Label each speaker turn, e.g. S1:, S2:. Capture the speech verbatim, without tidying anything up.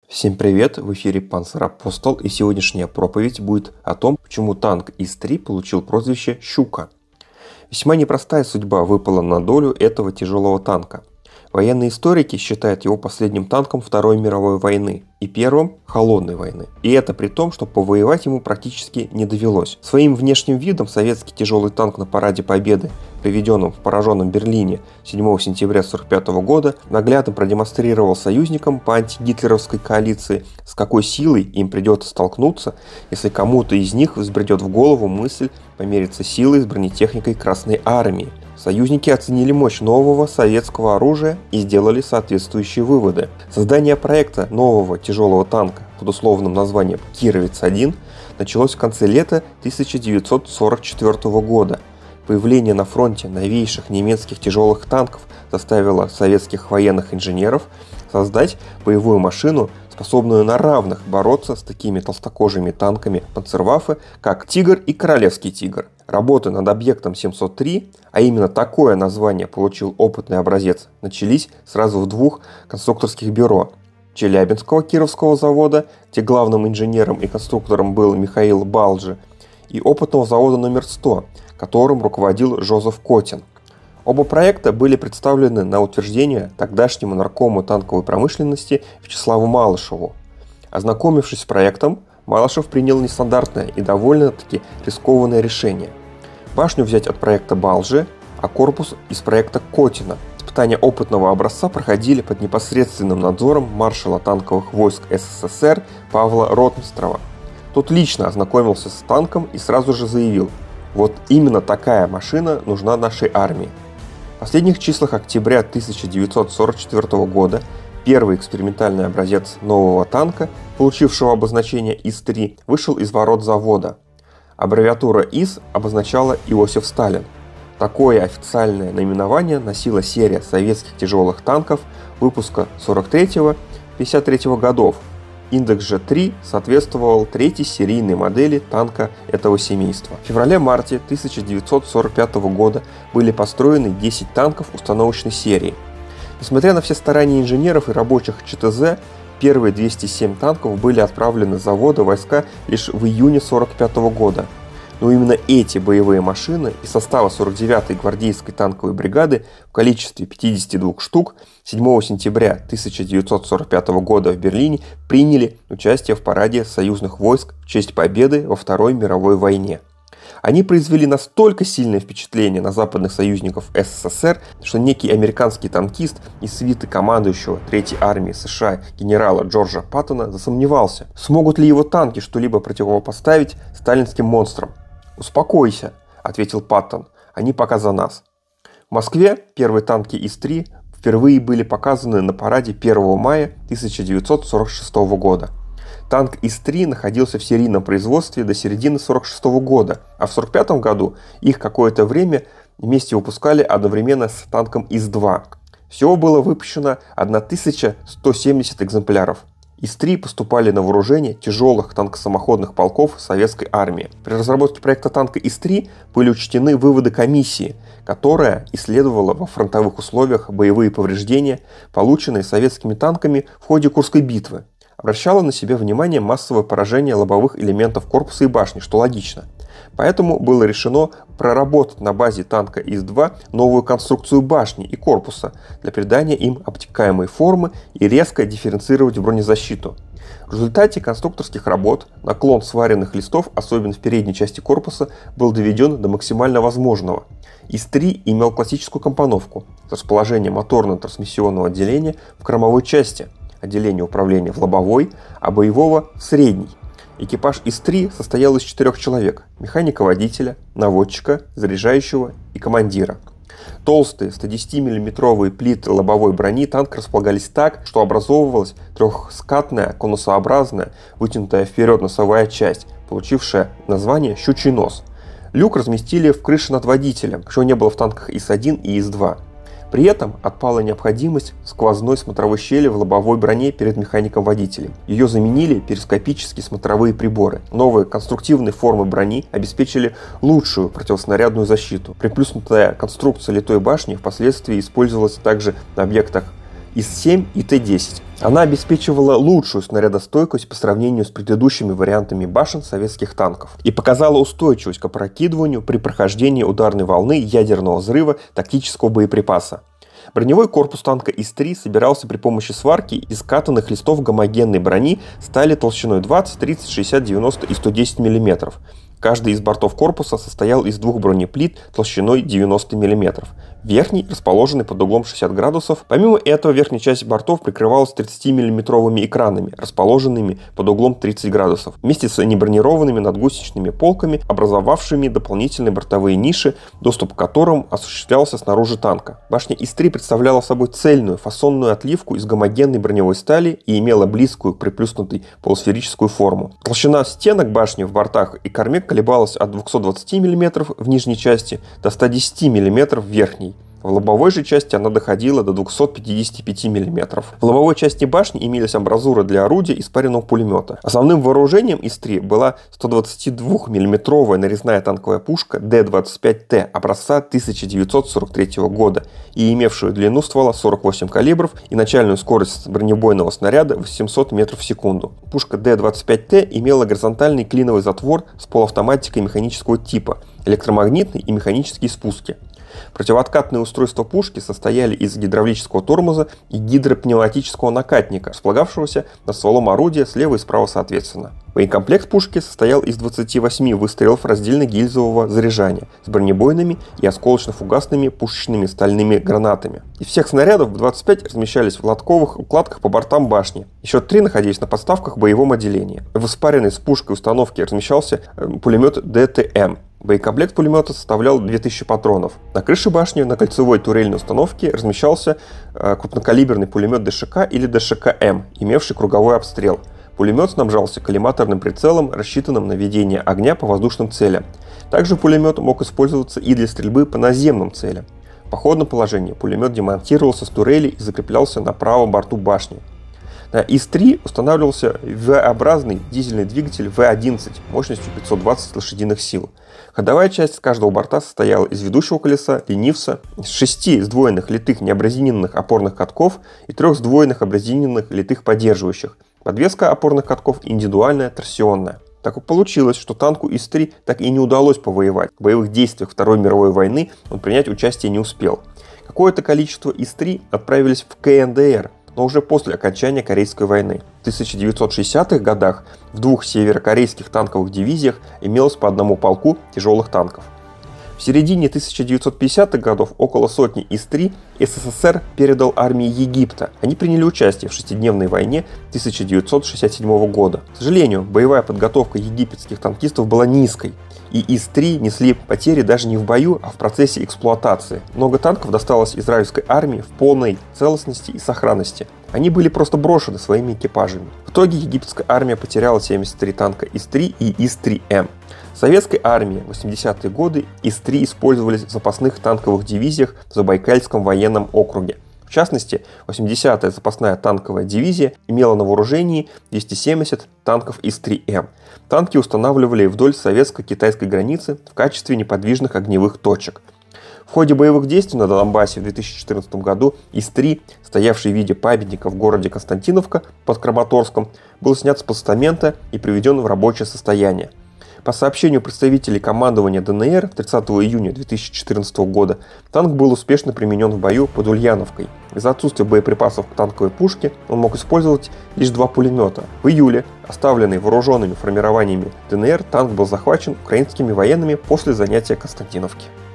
S1: Всем привет! В эфире Панцер-Апостол, и сегодняшняя проповедь будет о том, почему танк ИС три получил прозвище «Щука». Весьма непростая судьба выпала на долю этого тяжелого танка. Военные историки считают его последним танком Второй мировой войны и первым холодной войны. И это при том, что повоевать ему практически не довелось. Своим внешним видом советский тяжелый танк на Параде Победы, приведенном в пораженном Берлине седьмого сентября тысяча девятьсот сорок пятого года, наглядно продемонстрировал союзникам по антигитлеровской коалиции, с какой силой им придется столкнуться, если кому-то из них взбредет в голову мысль помериться силой с бронетехникой Красной Армии. Союзники оценили мощь нового советского оружия и сделали соответствующие выводы. Создание проекта нового тяжелого танка под условным названием Кировец один началось в конце лета тысяча девятьсот сорок четвёртого года. Появление на фронте новейших немецких тяжелых танков заставило советских военных инженеров создать боевую машину, способную на равных бороться с такими толстокожими танками Панцерваффе, как «Тигр» и «Королевский тигр». Работы над объектом семьсот три, а именно такое название получил опытный образец, начались сразу в двух конструкторских бюро – Челябинского Кировского завода, где главным инженером и конструктором был Михаил Балджи, и опытного завода номер сто, которым руководил Жозеф Котин. Оба проекта были представлены на утверждение тогдашнему наркому танковой промышленности Вячеславу Малышеву. Ознакомившись с проектом, Малышев принял нестандартное и довольно-таки рискованное решение. Башню взять от проекта Балджи, а корпус из проекта Котина. Испытания опытного образца проходили под непосредственным надзором маршала танковых войск СССР Павла Ротмистрова. Тот лично ознакомился с танком и сразу же заявил: вот именно такая машина нужна нашей армии. В последних числах октября тысяча девятьсот сорок четвёртого года первый экспериментальный образец нового танка, получившего обозначение ИС три, вышел из ворот завода. Аббревиатура ИС обозначала Иосиф Сталин. Такое официальное наименование носила серия советских тяжелых танков выпуска сорок третьего — пятьдесят третьего годов. Индекс же три соответствовал третьей серийной модели танка этого семейства. В феврале-марте тысяча девятьсот сорок пятого года были построены десять танков установочной серии. Несмотря на все старания инженеров и рабочих ЧТЗ, первые двести семь танков были отправлены с завода в войска лишь в июне сорок пятого года. Но именно эти боевые машины из состава сорок девятой гвардейской танковой бригады в количестве пятидесяти двух штук седьмого сентября тысяча девятьсот сорок пятого года в Берлине приняли участие в параде союзных войск в честь победы во Второй мировой войне. Они произвели настолько сильное впечатление на западных союзников СССР, что некий американский танкист из свиты командующего Третьей армии США генерала Джорджа Паттона засомневался, смогут ли его танки что-либо противопоставить сталинским монстрам. «Успокойся», — ответил Паттон, — «они пока за нас». В Москве первые танки ИС три впервые были показаны на параде первого мая тысяча девятьсот сорок шестого года. Танк ИС три находился в серийном производстве до середины сорок шестого года, а в сорок пятом году их какое-то время вместе выпускали одновременно с танком ИС два. Всего было выпущено тысяча сто семьдесят экземпляров. ИС три поступали на вооружение тяжелых танкосамоходных полков советской армии. При разработке проекта танка ИС три были учтены выводы комиссии, которая исследовала во фронтовых условиях боевые повреждения, полученные советскими танками в ходе Курской битвы. Обращала на себя внимание массовое поражение лобовых элементов корпуса и башни, что логично. Поэтому было решено проработать на базе танка ИС два новую конструкцию башни и корпуса для придания им обтекаемой формы и резко дифференцировать бронезащиту. В результате конструкторских работ наклон сваренных листов, особенно в передней части корпуса, был доведен до максимально возможного. ИС три имел классическую компоновку с расположением моторно-трансмиссионного отделения в кормовой части, отделение управления в лобовой, а боевого в средней. Экипаж ИС три состоял из четырех человек – механика-водителя, наводчика, заряжающего и командира. Толстые сто десятимиллиметровые плиты лобовой брони танка располагались так, что образовывалась трехскатная конусообразная вытянутая вперед носовая часть, получившая название «щучий нос». Люк разместили в крыше над водителем, чего не было в танках ИС один и ИС два. При этом отпала необходимость сквозной смотровой щели в лобовой броне перед механиком-водителем. Ее заменили перископические смотровые приборы. Новые конструктивные формы брони обеспечили лучшую противоснарядную защиту. Приплюснутая конструкция литой башни впоследствии использовалась также на объектах И эс семь и Т десять. Она обеспечивала лучшую снарядостойкость по сравнению с предыдущими вариантами башен советских танков и показала устойчивость к опрокидыванию при прохождении ударной волны ядерного взрыва тактического боеприпаса. Броневой корпус танка И С три собирался при помощи сварки из катанных листов гомогенной брони стали толщиной двадцать, тридцать, шестьдесят, девяносто и сто десять миллиметров. Каждый из бортов корпуса состоял из двух бронеплит толщиной девяносто миллиметров. Верхний, расположенный под углом шестьдесят градусов. Помимо этого, верхняя часть бортов прикрывалась тридцатимиллиметровыми экранами, расположенными под углом тридцать градусов, вместе с небронированными надгусеничными полками, образовавшими дополнительные бортовые ниши, доступ к которым осуществлялся снаружи танка. Башня И С три представляла собой цельную фасонную отливку из гомогенной броневой стали и имела близкую к приплюснутой полусферическую форму. Толщина стенок башни в бортах и корме колебалась от двухсот двадцати миллиметров в нижней части до ста десяти миллиметров в верхней. В лобовой же части она доходила до двухсот пятидесяти пяти миллиметров. В лобовой части башни имелись амбразуры для орудия и спаренного пулемета. Основным вооружением И С три была сто двадцатидвухмиллиметровая нарезная танковая пушка Д двадцать пять Т образца тысяча девятьсот сорок третьего года и имевшую длину ствола сорок восемь калибров и начальную скорость бронебойного снаряда восемьсот метров в секунду. Пушка Д двадцать пять Т имела горизонтальный клиновый затвор с полуавтоматикой механического типа, электромагнитный и механические спуски. Противооткатные устройства пушки состояли из гидравлического тормоза и гидропневматического накатника, располагавшегося над стволом орудия слева и справа соответственно. Боекомплект пушки состоял из двадцати восьми выстрелов раздельно-гильзового заряжания с бронебойными и осколочно-фугасными пушечными стальными гранатами. Из всех снарядов двадцать пять размещались в лотковых укладках по бортам башни. Еще три находились на подставках в боевом отделении. В испаренной с пушкой установке размещался пулемет Д Т М. Боекомплект пулемета составлял две тысячи патронов. На крыше башни на кольцевой турельной установке размещался крупнокалиберный пулемет Д Ш К или Д Ш К М, имевший круговой обстрел. Пулемет снабжался коллиматорным прицелом, рассчитанным на ведение огня по воздушным целям. Также пулемет мог использоваться и для стрельбы по наземным целям. В походном положении пулемет демонтировался с турели и закреплялся на правом борту башни. На И С три устанавливался V-образный дизельный двигатель В одиннадцать мощностью пятьсот двадцать лошадиных сил. Ходовая часть каждого борта состояла из ведущего колеса, ленивца, из шести сдвоенных литых неабразиненных опорных катков и трех сдвоенных абразиненных литых поддерживающих. Подвеска опорных катков индивидуальная, торсионная. Так и получилось, что танку И С три так и не удалось повоевать. В боевых действиях Второй мировой войны он принять участие не успел. Какое-то количество И С три отправились в К Н Д Р, но уже после окончания Корейской войны. В тысяча девятьсот шестидесятых годах в двух северокорейских танковых дивизиях имелось по одному полку тяжелых танков. В середине тысяча девятьсот пятидесятых годов около сотни И С три С С С Р передал армии Египта. Они приняли участие в шестидневной войне тысяча девятьсот шестьдесят седьмого года. К сожалению, боевая подготовка египетских танкистов была низкой, и И С три несли потери даже не в бою, а в процессе эксплуатации. Много танков досталось израильской армии в полной целостности и сохранности. Они были просто брошены своими экипажами. В итоге египетская армия потеряла семьдесят три танка И С три и И С три М. В советской армии в восьмидесятые годы И С три использовались в запасных танковых дивизиях в Забайкальском военном округе. В частности, восьмидесятая запасная танковая дивизия имела на вооружении двести семьдесят танков И С три М. Танки устанавливали вдоль советско-китайской границы в качестве неподвижных огневых точек. В ходе боевых действий на Донбассе в две тысячи четырнадцатом году И С три, стоявший в виде памятника в городе Константиновка под Краматорском, был снят с постамента и приведен в рабочее состояние. По сообщению представителей командования Д Н Р тридцатого июня две тысячи четырнадцатого года танк был успешно применен в бою под Ульяновкой. Из-за отсутствия боеприпасов к танковой пушке он мог использовать лишь два пулемета. В июле, оставленный вооруженными формированиями Д Н Р, танк был захвачен украинскими военными после занятия Константиновки.